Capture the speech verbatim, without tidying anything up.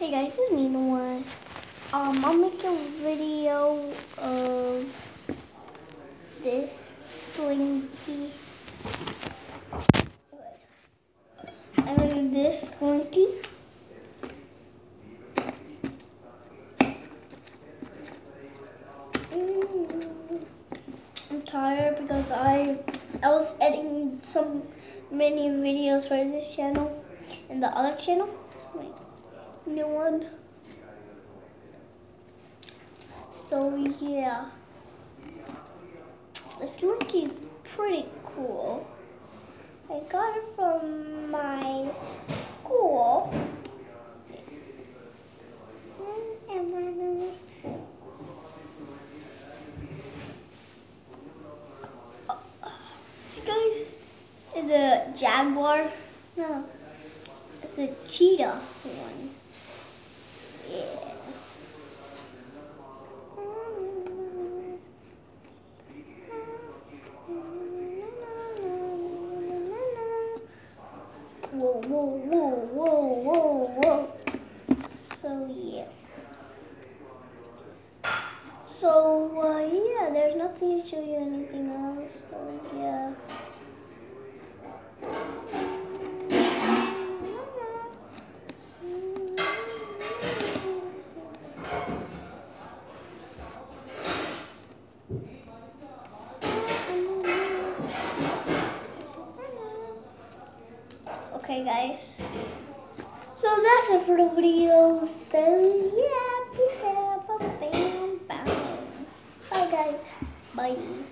Hey guys, it's me, Noah. Um, I'll make a video of this Slinky. I made this Slinky. I'm tired because I I was editing some many videos for this channel and the other channel. My new one. So yeah, this Slinky is pretty cool. I got it from my school. And my nose. See guys, is a jaguar? No, it's a cheetah one. Yeah. Whoa, whoa, whoa, whoa, whoa, whoa. So, yeah. So, uh, yeah, there's nothing to show you anything else. So, yeah. Okay, guys. So that's it for the video. So yeah, peace out. Bam, bam, bam. Bye, guys. Bye.